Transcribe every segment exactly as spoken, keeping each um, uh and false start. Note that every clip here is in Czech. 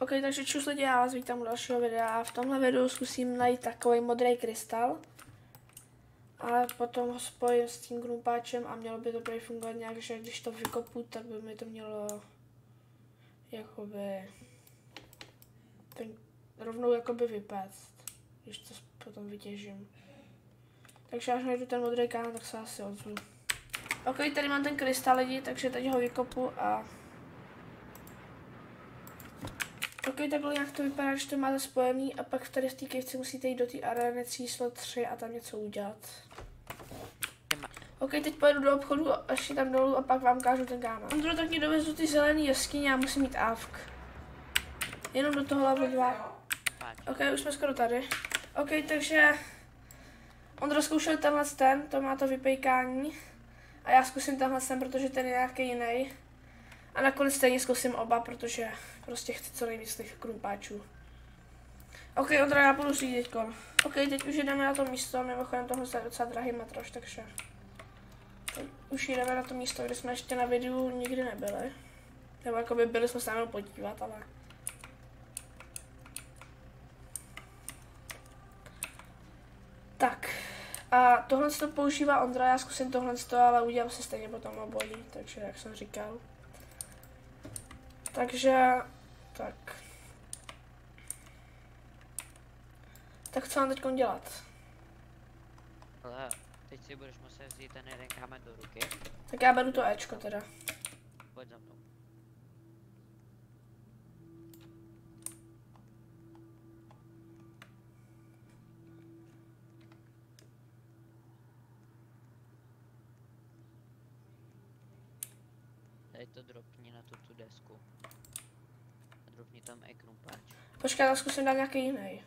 Ok, takže čus lidi, já vás vítám u dalšího videa. V tomhle videu zkusím najít takový modrý krystal. A potom ho spojím s tím krumpáčem a mělo by to prý fungovat nějak, že když to vykopu, tak by mi to mělo jakoby ten, rovnou jakoby vypéct, když to potom vytěžím. Takže až najdu ten modrý kámen, tak se asi ozvu. Ok, tady mám ten krystal lidi, takže teď ho vykopu a... Ok, takhle nějak to vypadá, že to máte spojený a pak tady v té kejvce musíte jít do té arény číslo tři a tam něco udělat. Ok, teď pojedu do obchodu, až je tam dolů a pak vám ukážu ten kámen. Ondro, tak mě dovezu ty zelený jeskyně, já musím mít ávk. Jenom do toho level dva. Ok, už jsme skoro tady. Ok, takže... Ondro zkoušel tenhle ten, to má to vypejkání. A já zkusím tenhle ten, protože ten je nějaký jiný. A nakonec stejně zkusím oba, protože prostě chci co nejvíc těch krumpáčů. Ok, Ondra, já budu říct teďkon. Ok, teď už jdeme na to místo, mimochodem tohle je docela drahý metrož, takže... Teď už jdeme na to místo, kde jsme ještě na videu nikdy nebyli. Nebo jakoby byli jsme se tam podívat, ale... Tak. A tohle to používá Ondra, já zkusím tohle, ale udělám si stejně potom obojí, takže jak jsem říkal. Takže, tak. Tak co mám teď dělat? Ale teď si budeš muset vzít ten jeden kámen do ruky. Tak já beru to Ečko teda. Pojď za mnou. Tady to dropni na tu, tu desku. A dropni tam i krumpáč. Počkej, já zkusím dát nějaký jiný.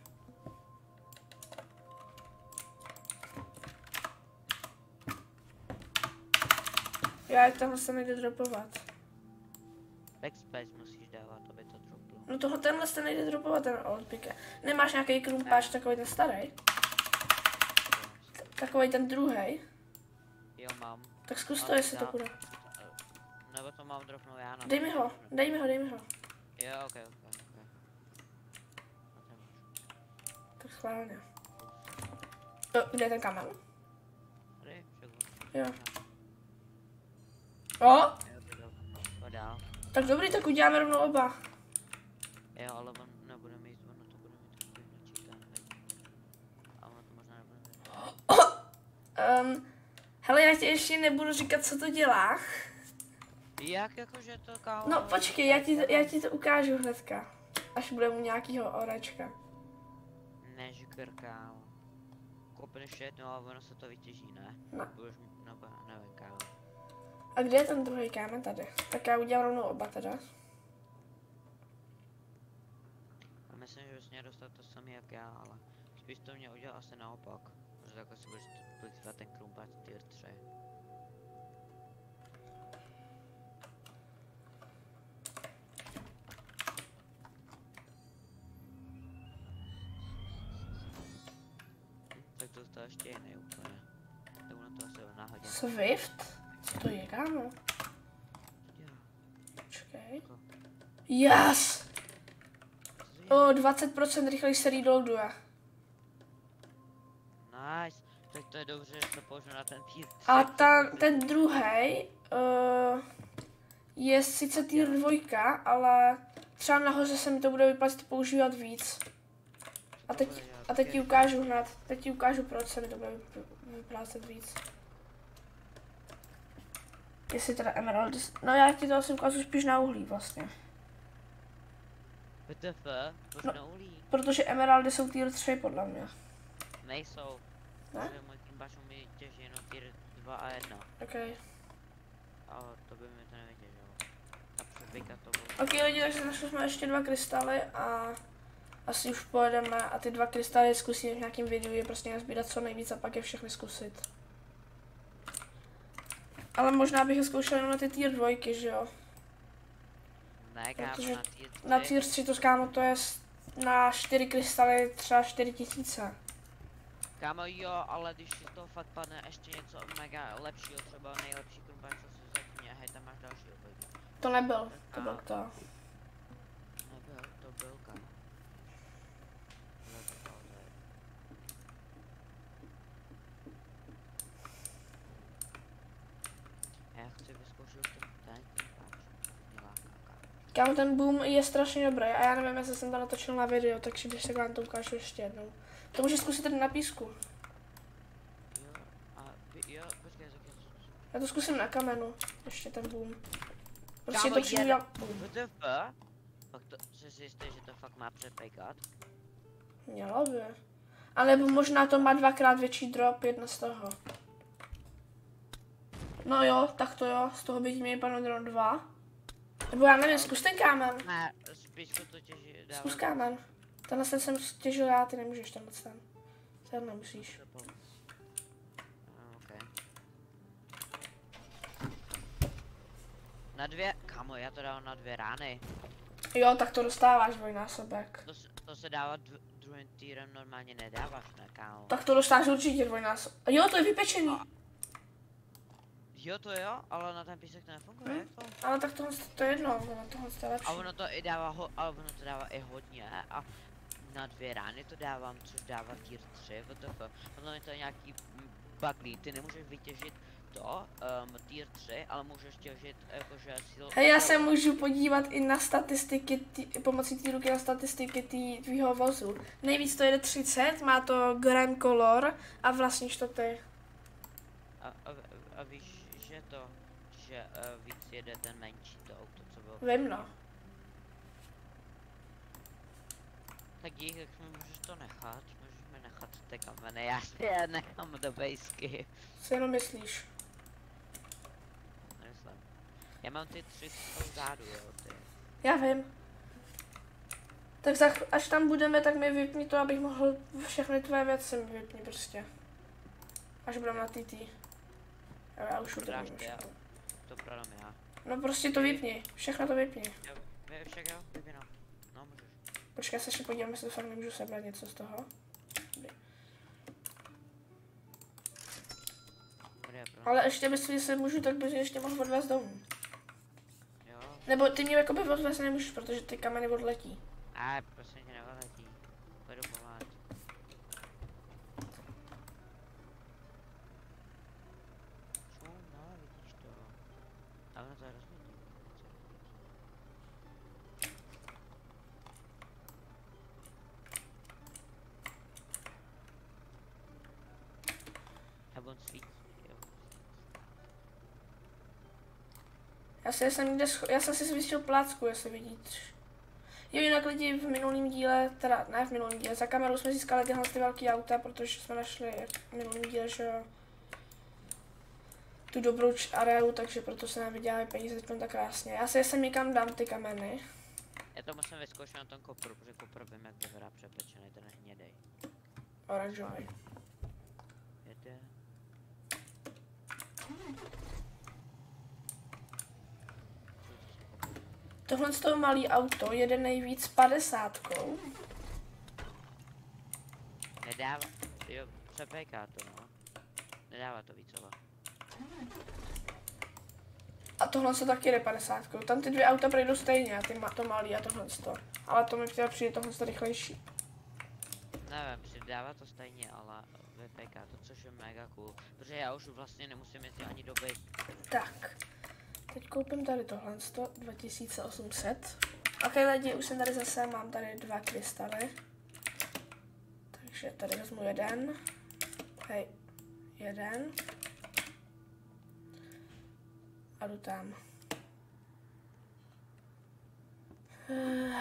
Já tamhle se nejde dropovat. Backspace musíš dávat, aby to droplo. No toho tenhle se nejde dropovat, ten oldpick. Nemáš nějaký krumpáč, takový ten starý? Takový ten druhý? Jo, mám. Tak zkus to, jestli to bude. Nebo to mám dropnout já na... Dej mi ho, dej mi ho, dej mi ho. Jo, ok, ok, ok. Tak schválně. O, kde je ten kámen? Tady, všechno. Jo. O! Jo, dál. Tak dobrý, tak uděláme rovnou oba. Jo, ale on nebude mít, ono to bude mít takový načítané. A ono to možná nebude mít. Um, hele, já ti ještě nebudu říkat, co to dělá. Jak jakože to kámo? No počkej, já ti to, já ti to ukážu hnedka. Až bude mu nějakýho orečka. Nežgr, kámo. Kopneš jedno a ono se to vytěží, ne? No. Budeš mít, no, nevím, kámo. A kde je ten druhý kámen tady? Tak já udělám rovnou oba teda. A myslím, že bys měl dostat to samý jak já, ale spíš to mě udělal asi naopak. Protože takhle si budeš plýtvat ten krumpáč tier tři. Tak to zde ještě jiný úplně. Tak ono to asi náhodě. Swift? Co to je, kámo? Jo. Počkej. Yes! O, dvacet procent rychleji se reloaduje. Nice. Tak to je dobře, že to použiju na ten tier tři. A ta, ten druhý uh, je sice tier dva, ale třeba nahoře se mi to bude vyplatit používat víc. A teď, a teď ti ukážu hned, teď ti ukážu, proč se mi to bude vyplácet víc. Jestli teda emeraldy, no já ti to asi ukážu spíš na uhlí vlastně. W T F? Proč No. na uhlí? Protože emeraldy jsou tier tři podle mě. Nejsou. Ne? Protože můj krumpáč umí těžit jenom tier dva a jedna. Ok. Ale to by mi to nevytěžilo. A přebíka to bylo. Ok lidi, takže našli jsme ještě dva krystaly a asi už pojedeme a ty dva krystaly zkusíme v nějakém videu je prostě nazbírat co nejvíc a pak je všechny zkusit. Ale možná bych je zkoušel jenom na ty tier dva, že jo? Ne, kámo, Protože na tier tři. Na tier tři to kámo, to je na čtyři krystaly třeba čtyři tisíce. Kámo jo, ale když si to fakt padne ještě něco mega lepšího, třeba nejlepší krumpáč, co si zatím, hej, tam máš další obojky. To nebyl, to byl to. Nebyl, to byl už to ten, Kámo, ten boom je strašně dobrý a já nevím, jestli jsem to natočil na video, takže když tak vám to ukážu ještě jednou. To můžeš zkusit tady na písku. Jo, a jo, počkej, počkej. Já to zkusím na kamenu, ještě ten boom. Prostě Kámo, to přijde jak W boom. T F? Fakt to, jsi si jistý, že to fakt má přepejkat? Mělo by. A nebo možná to má dvakrát větší drop, jedna z toho. No jo, tak to jo, z toho bych měl panodron dva. Nebo já nevím, zkus ten kámen. Ne, spíš to těží dávat. Zkus kámen. Tenhle ten jsem stěžil já, ty nemůžeš tenhle ten. Ten nemusíš. Okay. Na dvě, kamo, já to dávám na dvě rány. Jo, tak to dostáváš dvojnásobek. To, to se dává dv, druhým týrem normálně nedáváš, ne, kámo. Tak to dostáš určitě dvojnásobek. Jo, to je vypečený. A, jo, to jo, ale na ten písek to nefunguje, hm? jak to? Ale tak tohle to je jedno, ono tohle to je lepší. A ono to i dává, ho, ale ono to dává i hodně a na dvě rány to dávám, což dává tier tři, W T F. Ono je to nějaký buglí, ty nemůžeš vytěžit to, um, tier tři, ale můžeš těžit jakože síl... Hej, já se můžu podívat i na statistiky, tý, pomocí té ruky na statistiky tý, tvýho vozu. Nejvíc to jede třicet, má to Grand Color a vlastníš to ty. A, a, a víš, že to, že uh, víc jede ten menší to auto, co bylo? Vím, no. Tak dík, jak mi můžeš to nechat, můžeš mi nechat ty kameny, já si je nechám do bejsky. Co jenom myslíš? Myslím. Já mám ty tři zádu, jo, ty. Já vím. Tak za, až tam budeme, tak mi vypni to, abych mohl všechny tvoje věci mi vypni prostě. Až budeme na T T. Jo, já už Prodáš utržím ty, já. všechno. To prodám já. No prostě to vypni, všechno to vypni. Jo, vy však jo, vypínu. No, můžeš. Počkej, já se ještě podívám, jestli fakt nemůžu sebrat něco z toho. Dobrý. Dobrý, Ale ještě myslím, že se můžu, tak bys ještě mohl odvést domů. jo. Nebo ty mě jakoby odvést nemůžeš, protože ty kameny odletí. A prosím tě nevoletí. Půjdu pomáhat. Čo? No, vidíš to. A ono to je rozhodně. Nebo on svítí, jo. Já, si, jsem někde scho- já jsem si zvětšil plácku, jestli vidíš. Jo, jinak lidi v minulém díle, teda ne v minulém díle, za kamerou jsme získali tyhle ty velký auta, protože jsme našli v minulém díle, že jo, tu dobrou areálu, takže proto se nám vydělávají peníze teď tak krásně. Já si sem někam dám ty kameny. Já to musím vyzkoušet na tom kopru, protože kopr vím, jak vypadá přepečený, ten hnědej. Oranžový. Jede. Tohle z toho malý auto jede nejvíc padesátkou. Nedává, jo, přepejká to, no. Nedává to víc, ale. A tohle se taky jede padesátkou. Tam ty dvě auta projdou stejně, a ty ma- to malý a tohle to. Ale to mi třeba přijde tohle rychlejší. Nevím, přidává to stejně, ale vypejká to, což je mega cool. Protože já už vlastně nemusím jezdit ani do base. Tak. Teď koupím tady tohle, dva tisíce osm set. Ok lidi, už jsem tady zase, mám tady dva krystaly. Takže tady vezmu jeden. Hej, jeden. A jdu tam. Uh.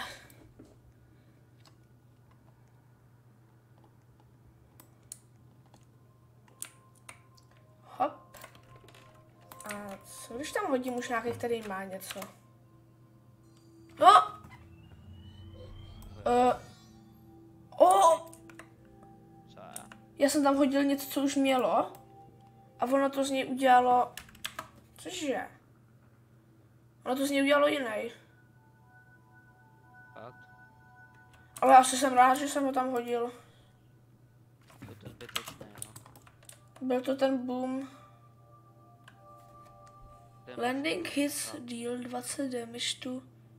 Hop. A co když tam hodím už nějaký, který má něco? No! Uh. Oh! Co je? Já jsem tam hodil něco, co už mělo. A ono to z něj udělalo... Cože? Ono to z něj udělalo jiný. Fakt? Ale asi jsem rád, že jsem ho tam hodil. Je to zbytečné, no. Byl to ten boom. Landing his deal dvacet damage to...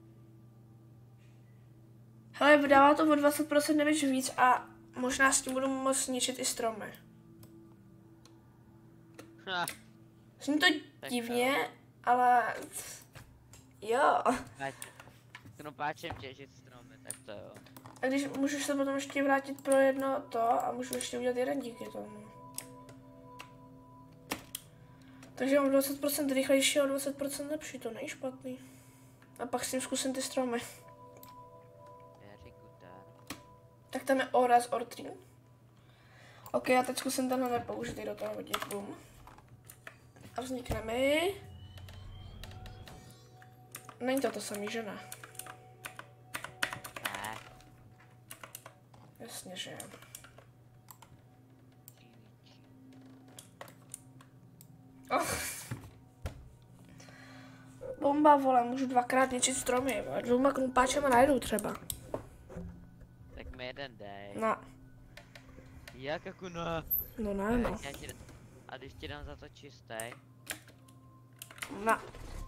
Hele, vydává to o dvacet procent damage víc a možná s tím budu moct ničit i stromy. Ha, Zní to divně, Ale... Jo. Krumpáčem těžit stromy, tak to jo. A když můžeš se potom ještě vrátit pro jedno to a můžu ještě udělat jeden díky tomu. Takže mám dvacet procent rychlejší a dvacet procent lepší, to není špatný. A pak s tím zkusím ty stromy. Very good. Tak tam je Oraz Ortrin. Ok, já teď zkusím tenhle nepoužitý do toho hodit, boom. A vznikne mi... Není to to samý, že ne? Ne. Jasně, že jo. Oh. Bomba, vole, můžu dvakrát ničit stromy, vole. Dvouma krumpáčema najednou třeba. Tak mi jeden dej. No. Jak jako no? No ne, no. Já ti, a když ti dám za to čistý? No.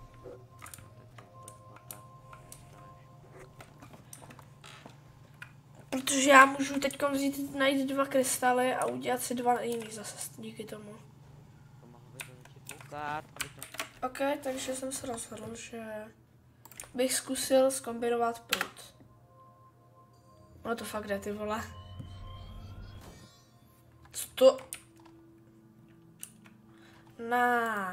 Protože já můžu teď vzít, najít dva krystaly a udělat si dva jiný zase díky tomu. To mohl by to začít koukat, aby to... Ok, takže jsem se rozhodl, že bych zkusil zkombinovat prut. Ono to fakt jde, ty vole. Co to? Na.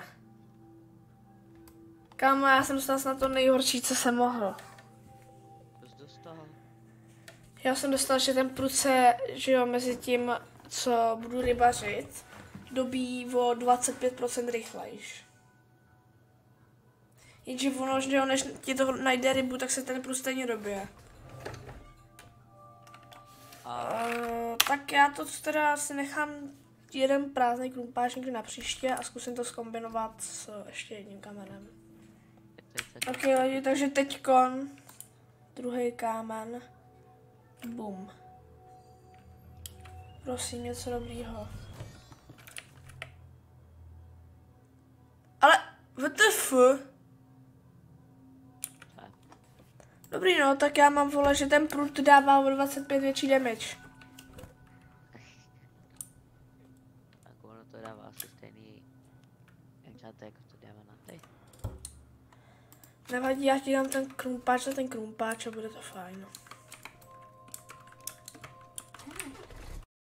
Kámo, já jsem dostal snad to nejhorší, co jsem mohl. Co jsi dostal? Já jsem dostal, že ten prut se, že jo, mezi tím, co budu rybařit, dobí o dvacet pět procent rychlejš. Jenže ono, že jo, než ti to najde rybu, tak se ten prut stejně dobije. A... Uh, tak já to teda si nechám jeden prázdný krumpáč někdy na příště a zkusím to zkombinovat s ještě jedním kamenem. Ok, lidi, takže teďkon druhý kámen. Bum. Prosím, něco dobrýho. Ale, W T F? Dobrý no, tak já mám, vole, že ten prut dává o dvacet pět větší damage. Tak ono to dává asi stejný enchantek, jako to dává na ty. Nevadí, já ti dám ten krumpáč a ten krumpáč a bude to fajn.